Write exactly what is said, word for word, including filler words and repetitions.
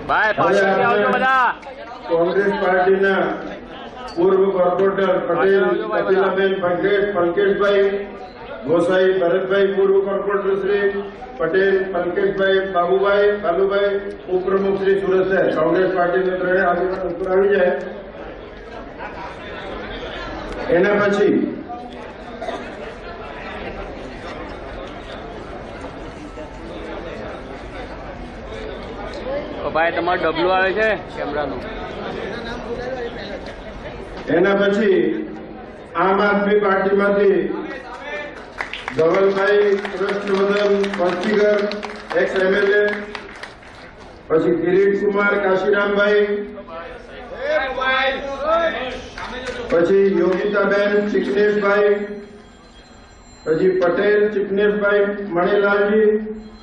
ભાઈ પાછળથી આવજો બધા. કોંગ્રેસ પાર્ટીના પૂર્વ કોર્પોરેટર પટેલ કપિલાબેન પંકજભાઈ ગોસાઈ ભરતભાઈ, પૂર્વ કોર્પોરેટર શ્રી પટેલ પંકજભાઈ બાબુભાઈ બાબુભાઈ, ઉપપ્રમુખ શ્રી સુરત શહેર કોંગ્રેસ પાર્ટીના ત્રણેય આગેવાન ઉપર આવી જાય. એના પછી ભાઈ તમારું ડબલું આવે છે કેમેરાનું. એના પછી આમ આદમી પાર્ટીમાંથી ધવલભાઈ કૃષ્ણવર્ધન પંચીગર એક્સ એમએલએ, પછી કિરીટ કુમાર કાશીરામભાઈ, પછી યોગિતાબેન ચિકનેશભાઈ, પછી પટેલ ચિકનેશભાઈ મણીલાલજી,